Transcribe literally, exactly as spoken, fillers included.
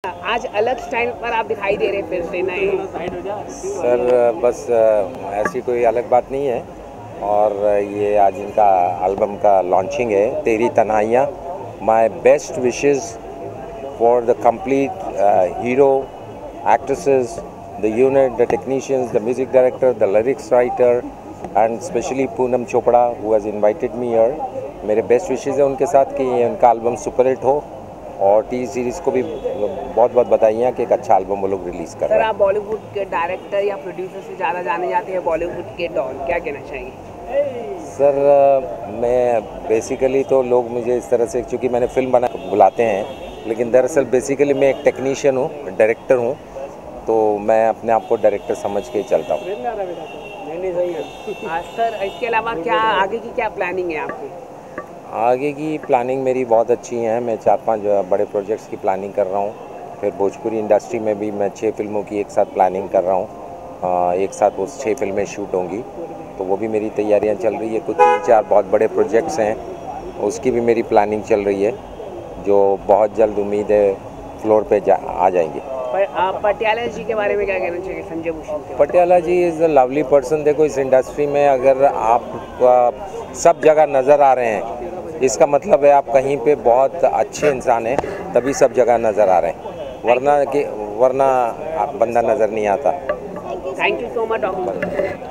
आज अलग स्टाइल पर आप दिखाई दे रहे हैं फिर से नए। सर बस ऐसी कोई अलग बात नहीं है और ये आज इनका एल्बम का लॉन्चिंग है, Teri Tanhaiyan. My best wishes for the complete hero, actresses, the unit, the technicians, the music director, the lyrics writer and specially Poonam Chopra who has invited me here. मेरे बेस्ट विशेस है उनके साथ कि उनका एल्बम सुपरहिट हो और टी सीरीज़ को भी बहुत बहुत बधाइयाँ कि एक अच्छा एल्बम वो लोग रिलीज़ कर रहे हैं। सर, आप बॉलीवुड के डायरेक्टर या प्रोड्यूसर से ज़्यादा जाने जाते हैं बॉलीवुड के डॉन, क्या कहना चाहेंगे? सर मैं बेसिकली तो लोग मुझे इस तरह से, क्योंकि मैंने फिल्म बना बुलाते हैं, लेकिन दरअसल बेसिकली मैं एक टेक्नीशियन हूँ, डायरेक्टर हूँ, तो मैं अपने आप को डायरेक्टर समझ के ही चलता हूँ। सर, इसके अलावा क्या आगे की क्या प्लानिंग है आपकी? आगे की प्लानिंग मेरी बहुत अच्छी है। मैं चार पांच बड़े प्रोजेक्ट्स की प्लानिंग कर रहा हूँ। फिर भोजपुरी इंडस्ट्री में भी मैं छः फिल्मों की एक साथ प्लानिंग कर रहा हूँ। एक साथ वो छः फिल्में शूट होंगी, तो वो भी मेरी तैयारियाँ चल रही है। कुछ तीन चार बहुत बड़े प्रोजेक्ट्स हैं, उसकी भी मेरी प्लानिंग चल रही है, जो बहुत जल्द उम्मीद है फ्लोर पे जा आ जाएंगे। पर आप पटियाला जी के बारे में क्या कहना चाहिए? संजय भूषण के Patiala ji is a lovely person. देखो, इस इंडस्ट्री में अगर आप सब जगह नज़र आ रहे हैं, इसका मतलब है आप कहीं पे बहुत अच्छे इंसान हैं, तभी सब जगह नज़र आ रहे हैं, वरना कि वरना बंदा नज़र नहीं आता। Thank you so much doctor.